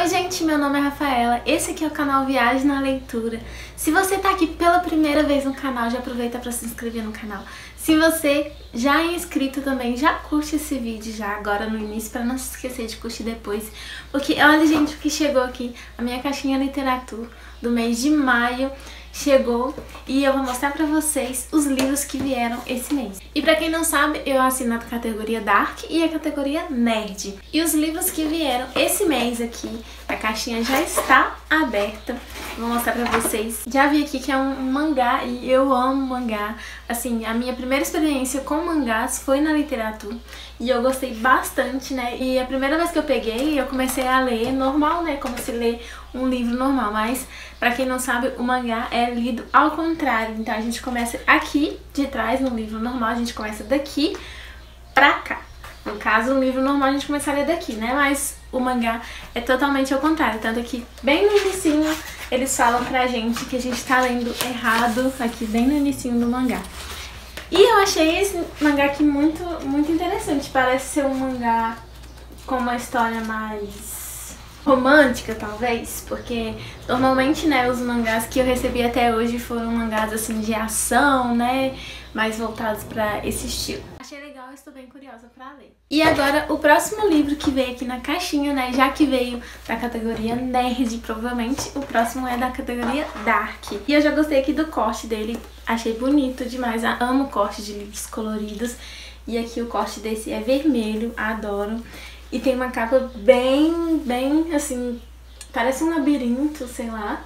Oi gente, meu nome é Rafaela, esse aqui é o canal Viagem na Leitura. Se você tá aqui pela primeira vez no canal, já aproveita para se inscrever no canal. Se você já é inscrito também, já curte esse vídeo já agora no início, para não se esquecer de curtir depois. Porque olha gente, o que chegou aqui, a minha caixinha literatura do mês de maio chegou e eu vou mostrar pra vocês os livros que vieram esse mês. E pra quem não sabe, eu assino a categoria Dark e a categoria Nerd. E os livros que vieram esse mês aqui, a caixinha já está aberta. Vou mostrar pra vocês. Já vi aqui que é um mangá e eu amo mangá. Assim, a minha primeira experiência com mangás foi na literatura e eu gostei bastante, né? E a primeira vez que eu peguei, eu comecei a ler normal, né? Como se lê um livro normal, mas pra quem não sabe, o mangá é lido ao contrário. Então a gente começa aqui de trás no livro normal, a gente começa daqui pra cá. No caso, o livro normal a gente começaria daqui, né? Mas o mangá é totalmente ao contrário. Tanto que bem no inicinho eles falam pra gente que a gente tá lendo errado aqui bem no inicinho do mangá. E eu achei esse mangá aqui muito interessante. Parece ser um mangá com uma história mais romântica, talvez, porque normalmente, né, os mangás que eu recebi até hoje foram mangás assim de ação, né, mais voltados pra esse estilo. Achei legal, estou bem curiosa pra ler. E agora, o próximo livro que veio aqui na caixinha, né, já que veio da categoria Nerd, provavelmente, o próximo é da categoria Dark. E eu já gostei aqui do corte dele, achei bonito demais, amo corte de livros coloridos. E aqui o corte desse é vermelho, adoro. E tem uma capa bem, assim, parece um labirinto, sei lá,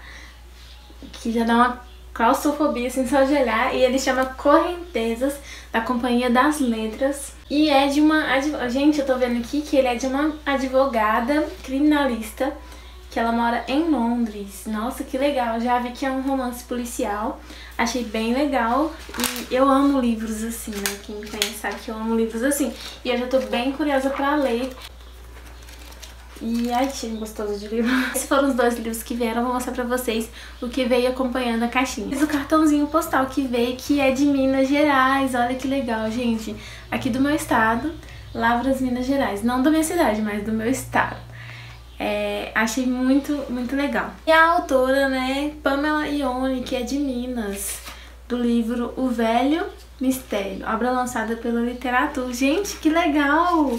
que já dá uma claustrofobia, assim, só de olhar. E ele chama Correntezas, da Companhia das Letras. E é de uma... Gente, eu tô vendo aqui que ele é de uma advogada criminalista, que ela mora em Londres. Nossa, que legal. Já vi que é um romance policial. Achei bem legal. E eu amo livros assim, né? Quem me conhece sabe que eu amo livros assim. E eu já tô bem curiosa pra ler. E ai, que gostoso de livro. Esses foram os dois livros que vieram. Eu vou mostrar pra vocês o que veio acompanhando a caixinha. Fiz o cartãozinho postal que veio, que é de Minas Gerais. Olha que legal, gente. Aqui do meu estado, Lavras, Minas Gerais. Não da minha cidade, mas do meu estado. Achei muito legal. E a autora, né, Pamela Ione, que é de Minas, do livro O Velho Mistério, obra lançada pela Literatura. Gente, que legal!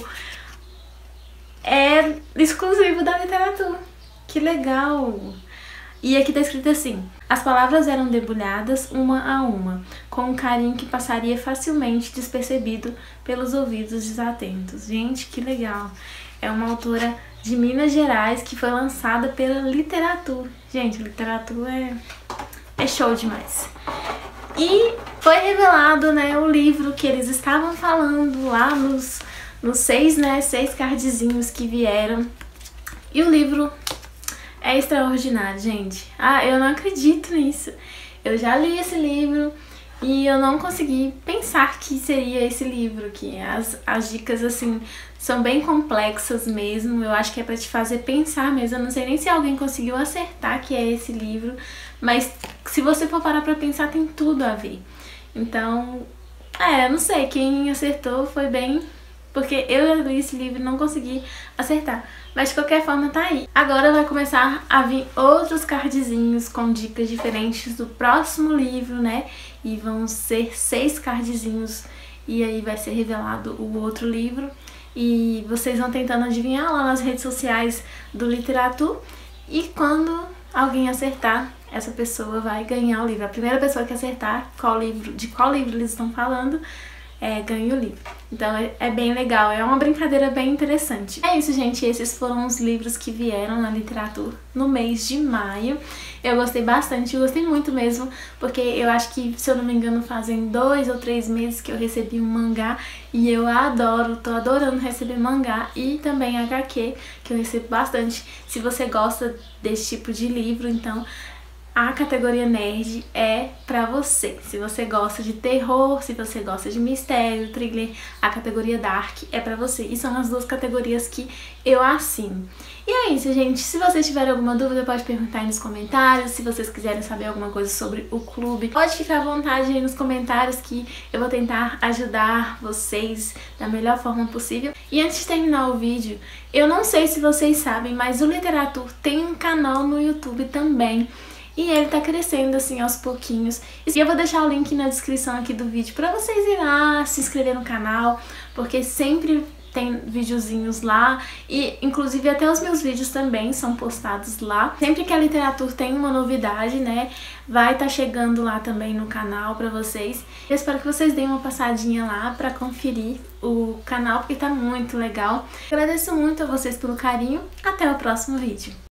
É exclusivo da Literatura. Que legal! E aqui tá escrito assim: as palavras eram debulhadas uma a uma, com um carinho que passaria facilmente despercebido pelos ouvidos desatentos. Gente, que legal! É uma autora de Minas Gerais que foi lançada pela Literatura. Gente, Literatura é show demais. E foi revelado, né, o livro que eles estavam falando lá nos 6 cardzinhos que vieram. E o livro é extraordinário, gente. Ah, eu não acredito nisso. Eu já li esse livro e eu não consegui pensar que seria esse livro aqui. As dicas, assim, são bem complexas mesmo. Eu acho que é pra te fazer pensar mesmo. Eu não sei nem se alguém conseguiu acertar que é esse livro, mas se você for parar pra pensar, tem tudo a ver. Então, eu não sei, quem acertou foi bem... Porque eu já li esse livro e não consegui acertar. Mas de qualquer forma tá aí. Agora vai começar a vir outros cardzinhos com dicas diferentes do próximo livro, né? E vão ser 6 cardzinhos. E aí vai ser revelado o outro livro. E vocês vão tentando adivinhar lá nas redes sociais do Literatura. E quando alguém acertar, essa pessoa vai ganhar o livro. A primeira pessoa que acertar de qual livro eles estão falando, ganha o livro. Então é bem legal, é uma brincadeira bem interessante. É isso, gente, esses foram os livros que vieram na Literatura no mês de maio. Eu gostei bastante, eu gostei muito mesmo, porque eu acho que, se eu não me engano, fazem 2 ou 3 meses que eu recebi um mangá e eu adoro, tô adorando receber mangá e também HQ, que eu recebo bastante. Se você gosta desse tipo de livro, então a categoria nerd é pra você. Se você gosta de terror, se você gosta de mistério, thriller, a categoria dark é pra você. E são as duas categorias que eu assino. E é isso, gente. Se vocês tiverem alguma dúvida, pode perguntar aí nos comentários. Se vocês quiserem saber alguma coisa sobre o clube, pode ficar à vontade aí nos comentários que eu vou tentar ajudar vocês da melhor forma possível. E antes de terminar o vídeo, eu não sei se vocês sabem, mas o Literatur tem um canal no YouTube também. E ele tá crescendo assim aos pouquinhos. E eu vou deixar o link na descrição aqui do vídeo pra vocês irem lá, se inscrever no canal, porque sempre tem videozinhos lá e inclusive até os meus vídeos também são postados lá. Sempre que a Literatur tem uma novidade, né, vai estar chegando lá também no canal pra vocês. Eu espero que vocês deem uma passadinha lá pra conferir o canal, porque tá muito legal. Agradeço muito a vocês pelo carinho. Até o próximo vídeo.